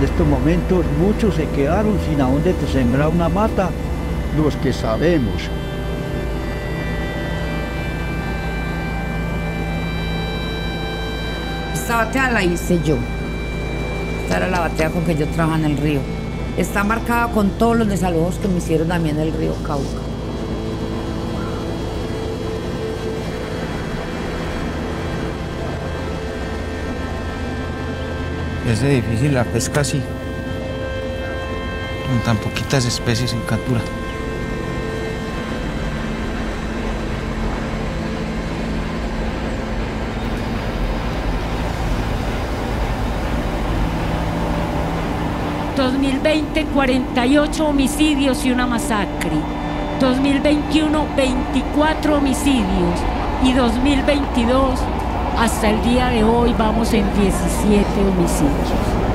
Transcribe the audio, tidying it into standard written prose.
de estos momentos muchos se quedaron sin a dónde sembrar una mata, los que sabemos. Esta batea la hice yo. Esta era la batea con que yo trabajaba en el río. Está marcada con todos los desalojos que me hicieron también en el río Cauca. Es difícil la pesca así, con tan poquitas especies en captura. ...2020, 48 homicidios y una masacre. 2021, 24 homicidios. Y 2022, hasta el día de hoy, vamos en 17 homicidios.